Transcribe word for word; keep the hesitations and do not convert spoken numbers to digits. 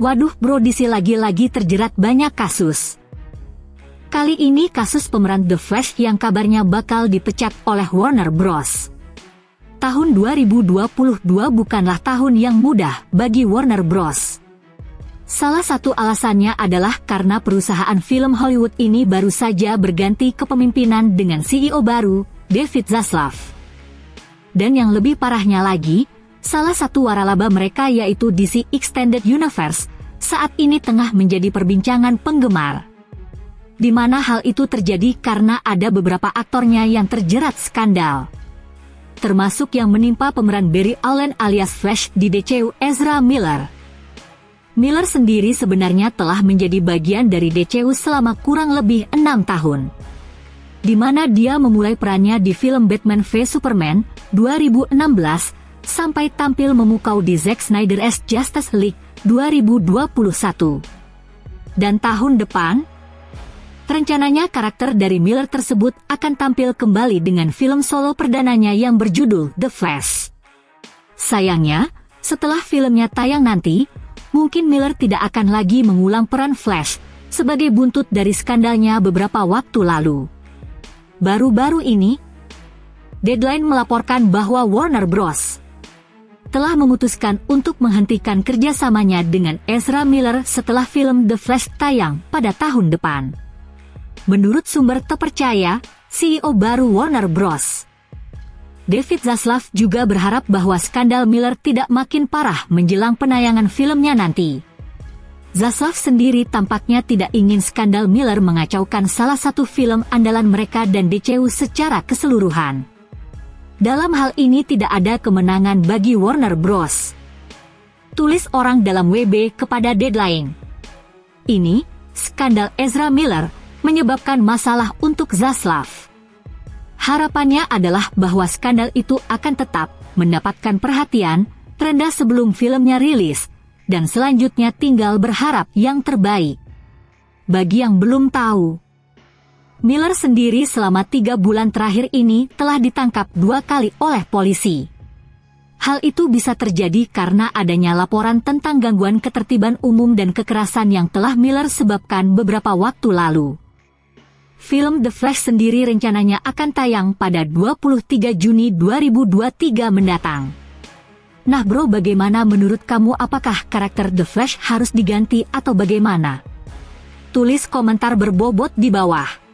Waduh bro, D C lagi-lagi terjerat banyak kasus. Kali ini kasus pemeran The Flash yang kabarnya bakal dipecat oleh Warner Bros. Tahun dua ribu dua puluh dua bukanlah tahun yang mudah bagi Warner Bros. Salah satu alasannya adalah karena perusahaan film Hollywood ini baru saja berganti kepemimpinan dengan C E O baru, David Zaslav. Dan yang lebih parahnya lagi, salah satu waralaba mereka yaitu D C Extended Universe, saat ini tengah menjadi perbincangan penggemar. Di mana hal itu terjadi karena ada beberapa aktornya yang terjerat skandal. Termasuk yang menimpa pemeran Barry Allen alias Flash di D C U Ezra Miller. Miller sendiri sebenarnya telah menjadi bagian dari D C U selama kurang lebih enam tahun. Di mana dia memulai perannya di film Batman v Superman dua ribu enam belas, sampai tampil memukau di Zack Snyder's Justice League dua ribu dua puluh satu. Dan tahun depan, rencananya karakter dari Miller tersebut akan tampil kembali dengan film solo perdananya yang berjudul The Flash. Sayangnya, setelah filmnya tayang nanti, mungkin Miller tidak akan lagi mengulang peran Flash, sebagai buntut dari skandalnya beberapa waktu lalu. Baru-baru ini, Deadline melaporkan bahwa Warner Bros. telah memutuskan untuk menghentikan kerjasamanya dengan Ezra Miller setelah film The Flash tayang pada tahun depan. Menurut sumber terpercaya, C E O baru Warner Bros. David Zaslav juga berharap bahwa skandal Miller tidak makin parah menjelang penayangan filmnya nanti. Zaslav sendiri tampaknya tidak ingin skandal Miller mengacaukan salah satu film andalan mereka dan D C U secara keseluruhan. Dalam hal ini tidak ada kemenangan bagi Warner Bros. Tulis orang dalam W B kepada Deadline. Ini, skandal Ezra Miller, menyebabkan masalah untuk Zaslav. Harapannya adalah bahwa skandal itu akan tetap mendapatkan perhatian, terendah sebelum filmnya rilis, dan selanjutnya tinggal berharap yang terbaik. Bagi yang belum tahu, Miller sendiri selama tiga bulan terakhir ini telah ditangkap dua kali oleh polisi. Hal itu bisa terjadi karena adanya laporan tentang gangguan ketertiban umum dan kekerasan yang telah Miller sebabkan beberapa waktu lalu. Film The Flash sendiri rencananya akan tayang pada dua puluh tiga Juni dua ribu dua puluh tiga mendatang. Nah bro, bagaimana menurut kamu, apakah karakter The Flash harus diganti atau bagaimana? Tulis komentar berbobot di bawah.